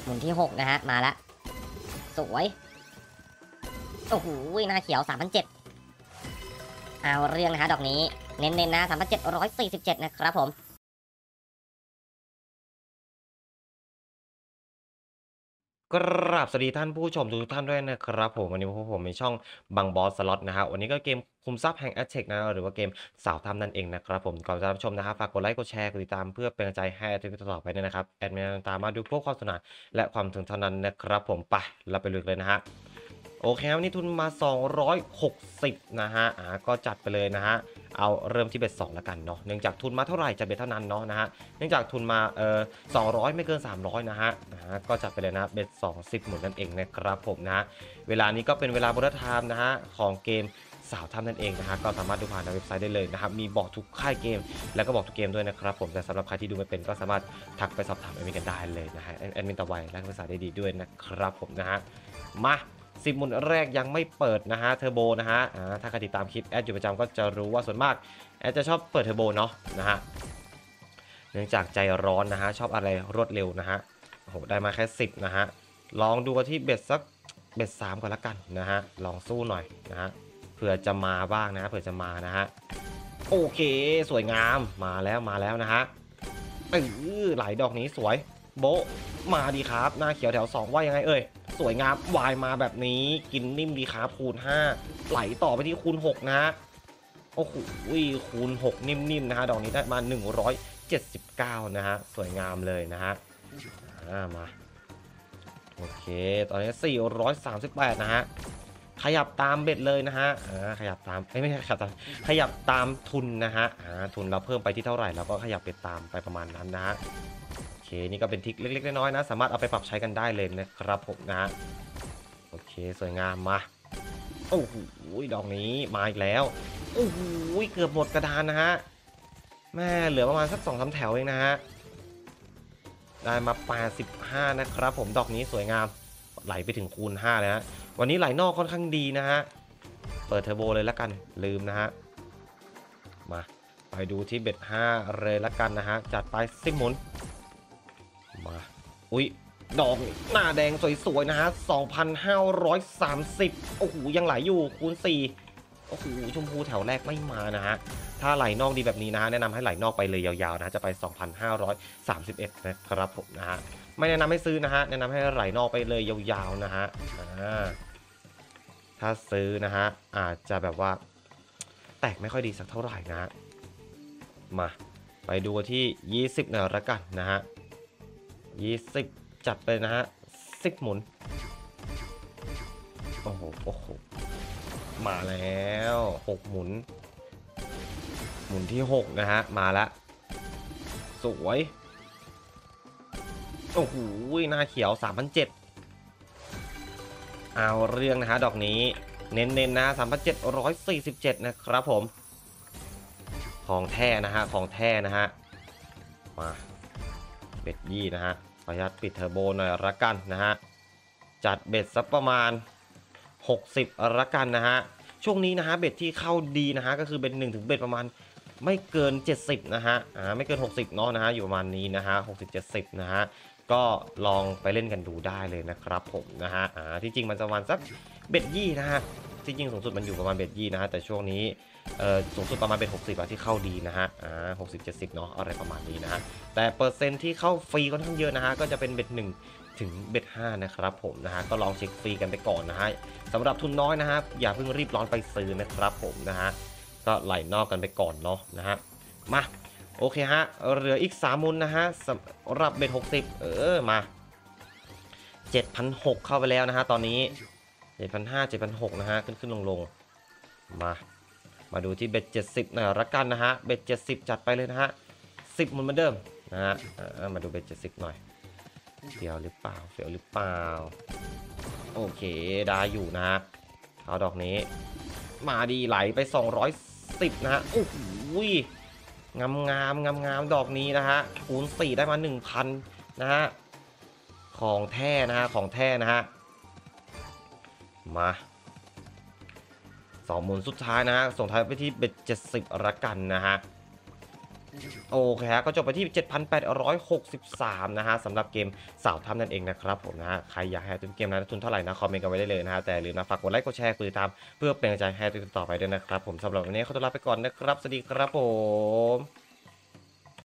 มุนที่6นะฮะมาละสวยโอ้โหหน้าเขียว3,700เอาเรื่องนะฮะดอกนี้เน้นๆนะ3,747นะครับผมกราบสวัสดีท่านผู้ชมทุกท่านด้วยนะครับผมวันนี้พวกผมในช่องบังบอสสล็อตนะฮะวันนี้ก็เกมคุมทรัพย์แห่งแอ z เ e กนะหรือว่าเกมสาวถ้ำนั่นเองนะครับผมก่อนจะรับชมนะฮะฝากกดไลค์กดแชร์กดติดตามเพื่อเป็นกำลังใจให้แอดมินต่อไปด้วยนะครับแอดมินตามมาดูพวกความสนุกและความถึงเท่านั้นนะครับผมไปเราไปลุยเลยนะฮะโอเคครับนี่ทุนมา260นะฮะก็จัดไปเลยนะฮะเอาเริ่มที่เบ็ด2แล้วกันเนาะเนื่องจากทุนมาเท่าไหร่จะเบ็ดเท่านั้นเนาะนะฮะเนื่องจากทุนมา200ไม่เกิน300นะฮะก็จัดไปเลยนะเบ็ด20หมุนนั่นเองนะครับผมนะเวลานี้ก็เป็นเวลาโบนัสไทม์นะฮะของเกมสาวถ้ำนั่นเองนะฮะก็สามารถดูผ่านทางเว็บไซต์ได้เลยนะครับมีบอกทุกค่ายเกมแล้วก็บอกทุกเกมด้วยนะครับผมแต่สำหรับใครที่ดูไม่เป็นก็สามารถทักไปสอบถามแอดมินกันได้เลยนะฮะแอดมินตะไวและภาษาได้ดีด้วยนะครับผมนะฮะมา10หมุนแรกยังไม่เปิดนะฮะเทอร์โบนะฮะถ้าใครติดตามคลิปแอดอยู่ประจำก็จะรู้ว่าส่วนมากแอดจะชอบเปิดเทอร์โบเนาะนะฮะเนื่องจากใจร้อนนะฮะชอบอะไรรวดเร็วนะฮะโอ้โหได้มาแค่10นะฮะลองดูกันที่เบ็ดสักเบ็ด3ก่อนละกันนะฮะลองสู้หน่อยนะฮะเผื่อจะมาบ้างนะเผื่อจะมานะฮะโอเคสวยงามมาแล้วนะฮะไหลดอกนี้สวยโบมาดีครับหน้าเขียวแถว2ว่ายังไงเอ่ยสวยงามวายมาแบบนี้กินนิ่มดีครับคูณ5ไหลต่อไปที่คูณ6นะฮะโอ้โหคูณ6นิ่มๆนะฮะดอกนี้ได้มา179นะฮะสวยงามเลยนะฮะมาโอเคตอนนี้438นะฮะขยับตามเบ็ดเลยนะฮะขยับตามไม่ใช่ขยับตามขยับตามทุนนะฮะทุนเราเพิ่มไปที่เท่าไหร่เราก็ขยับไปตามไปประมาณนั้นนะฮะโอเคนี่ก็เป็นทริคเล็กๆน้อยๆนะสามารถเอาไปปรับใช้กันได้เลยนะครับผมนะฮะโอเคสวยงามมาโอ้โหดอกนี้มาอีกแล้วโอ้โหเกือบหมดกระดานนะฮะแม่เหลือประมาณสัก2-3แถวเองนะฮะได้มา85นะครับผมดอกนี้สวยงามไหลไปถึงคูณ5เลยฮะวันนี้ไหลนอกค่อนข้างดีนะฮะเปิดเทอร์โบเลยละกันลืมนะฮะมาไปดูที่เบ็ด5เลยละกันนะฮะจัดไป10หมุนมาอุ๊ยดอกหน้าแดงสวยๆนะฮะ2,530โอ้โหยังไหลอยู่คูณ4โอ้โหชมพูแถวแรกไม่มานะฮะถ้าไหลนอกดีแบบนี้นะฮะแนะนำให้ไหลนอกไปเลยยาวๆนะจะไป2,531นะครับผมนะฮะไม่แนะนำให้ซื้อนะฮะแนะนำให้ไหลนอกไปเลยยาวๆนะฮะถ้าซื้อนะฮะอาจจะแบบว่าแตกไม่ค่อยดีสักเท่าไหร่นะฮะมาไปดูที่20หน่อยละกันนะฮะ20จัดไปนะฮะ10หมุนโอ้โหมาแล้ว6หมุนหมุนที่6นะฮะมาแล้วสวยโอ้โหหน้าเขียว3,700เอาเรื่องนะฮะดอกนี้เน้นๆนะ3,747นะครับผมของแท้นะฮะของแท้นะฮะมาเบ็ดยี่นะฮะขออนุญาตปิดเทอร์โบหน่อยละกันนะฮะจัดเบ็ดสักประมาณ60ละกันนะฮะช่วงนี้นะฮะเบ็ดที่เข้าดีนะฮะก็คือเบ็ด1ถึงเบ็ดประมาณไม่เกิน70นะฮะไม่เกิน60เนาะนะฮะอยู่ประมาณนี้นะฮะ60-70นะฮะก็ลองไปเล่นกันดูได้เลยนะครับผมนะฮะที่จริงมันจะประมาณสักเบ็ดยี่นะฮะที่จริงสูงสุดมันอยู่ประมาณเบ็ดยี่นะฮะแต่ช่วงนี้สูงสุดประมาณเป็น60ที่เข้าดีนะฮะ60-70เนาะอะไรประมาณนี้นะฮะแต่เปอร์เซ็นต์ที่เข้าฟรีค่อนข้างเยอะนะฮะก็จะเป็นเบ็ด1ถึงเบ็ด5นะครับผมนะฮะก็ลองเช็คฟรีกันไปก่อนนะฮะสำหรับทุนน้อยนะฮะอย่าเพิ่งรีบร้อนไปซื้อนะครับผมนะฮะก็ไหลนอกกันไปก่อนเนาะนะฮะมาโอเคฮะเหลืออีก3มุนนะฮะสำหรับเบ็ด60มา7,600เข้าไปแล้วนะฮะตอนนี้7,500 7,600นะฮะขึ้นลงมาดูที่เบ็ด70หน่อยละกันนะฮะเบ็ด70จัดไปเลยนะฮะ10มุนเหมือนเดิมนะฮะมาดูเบ็ด70หน่อยเฟี้ยวหรือเปล่าโอเคได้อยู่นะฮะเอาดอกนี้มาดีไหลไป210นะฮะโอ้โหงามดอกนี้นะฮะคูณ4ได้มา 1,000 นะฮะของแท้นะฮะมา2หมุนสุดท้ายนะฮะส่งท้ายไปที่เบ็ด70ละกันนะฮะโอเคฮะก็จบไปที่ 7,863 นะฮะสำหรับเกมสาวถ้ำนั่นเองนะครับผมนะฮะใครอยากให้ทุนเกมนั้นทุนเท่าไหร่นะคอมเมนต์กันไว้ได้เลยนะฮะแต่อย่าลืมนะฝากกดไลค์กดแชร์กดติดตามเพื่อเป็นกำลังใจให้ทุกคนต่อไปด้วยนะครับผมสำหรับวันนี้ขอตัวลาไปก่อนนะครับสวัสดีครับผม